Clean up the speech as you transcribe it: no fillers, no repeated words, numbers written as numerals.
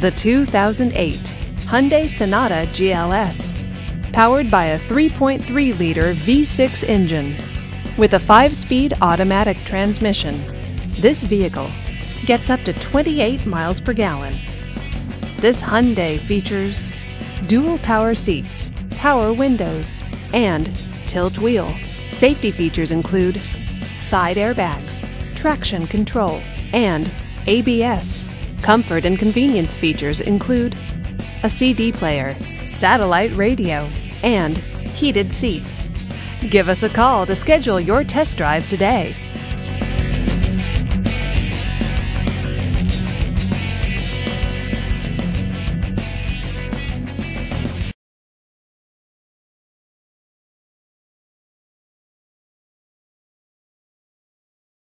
The 2008 Hyundai Sonata GLS. Powered by a 3.3-liter V6 engine. With a 5-speed automatic transmission, this vehicle gets up to 28 miles per gallon. This Hyundai features dual power seats, power windows, and tilt wheel. Safety features include side airbags, traction control, and ABS. Comfort and convenience features include a CD player, satellite radio, and heated seats. Give us a call to schedule your test drive today.